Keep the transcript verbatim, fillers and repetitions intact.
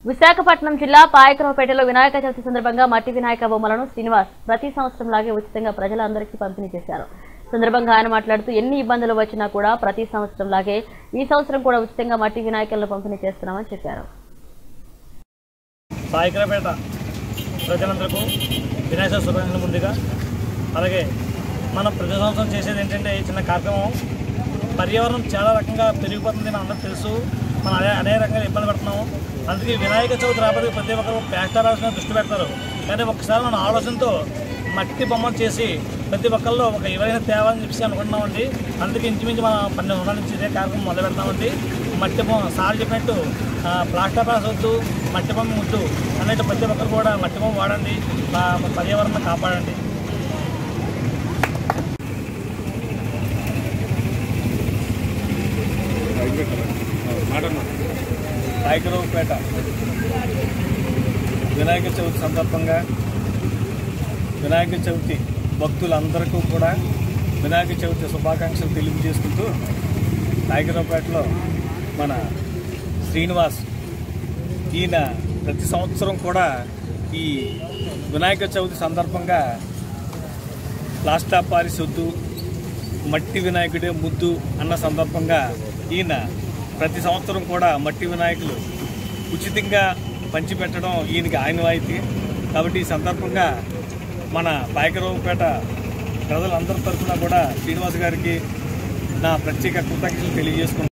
విశాఖపట్నం జిల్లా పాయకరావుపేటలో వినాయక చవితి సందర్భంగా మట్టి వినాయక బొమ్మలను శ్రీనివాస్ ప్రతి సంవత్సరం లాగే ఉచితంగా ప్రజలందరికీ పంపిణీ చేశారు. సందర్భంగా ఆయన మాట్లాడుతూ ఎన్ని ఇబ్బందులు వచ్చినా కూడా ప్రతి సంవత్సరం లాగే ఈ సంవత్సరం కూడా ఉచితంగా మట్టి వినాయకులను పంపిణీ చేస్తున్నామని చెప్పారు. పాయకరావుపేట ప్రజలందరికీ వినాయక శుభాకాంక్షలు ముందుగా. అలాగే మనం ప్రతి సంవత్సరం చేసేది ఏంటంటే చిన్న కార్యక్రమం. పర్యావరణం చాలా రకంగా పెరిగిపోతుంది, మన అందరికీ తెలుసు. మనం అనే అనేక రకంగా ఇబ్బంది పడుతున్నాము. అందుకే వినాయక చవితి రాబోతే ప్రతి ఒక్కరు ప్లాస్టర్ ఆలోచన దృష్టి పెడతారు. కానీ ఒకసారి మన ఆలోచనతో మట్టి బొమ్మలు చేసి ప్రతి ఒక్కరిలో ఒక ఎవరైనా తేవాలని చెప్పి అనుకుంటున్నామండి. అందుకే ఇంచుమించు మనం పన్నెండు వందల నుంచి ఇదే కార్యక్రమం మొదలు పెడతామండి. మట్టి బొమ్మ సార్ చెప్పినట్టు ప్లాస్టర్ పాస్ వద్దు, మట్టి బొమ్మ ముద్దు అన్నట్టు ప్రతి ఒక్కరు కూడా మట్టి బొమ్మ వాడండి, పర్యావరణం కాపాడండి. పాయకరావుపేట వినాయక చవితి సందర్భంగా వినాయక చవితి భక్తులందరికీ కూడా వినాయక చవితి శుభాకాంక్షలు తెలియజేసుకుంటూ పాయకరావుపేటలో మన శ్రీనివాస్ ఈయన ప్రతి సంవత్సరం కూడా ఈ వినాయక చవితి సందర్భంగా ప్లాస్టర్ పారిస్ వద్దు, మట్టి వినాయకుడే ముద్దు అన్న సందర్భంగా ఈయన ప్రతి సంవత్సరం కూడా మట్టి వినాయకులు ఉచితంగా పంచిపెట్టడం ఈయనకి ఆనవాయితీ. కాబట్టి ఈ సందర్భంగా మన పాయకరావుపేట ప్రజలందరి తరఫున కూడా శ్రీనివాస్ గారికి నా ప్రత్యేక కృతజ్ఞతలు తెలియజేసుకుంటున్నాను.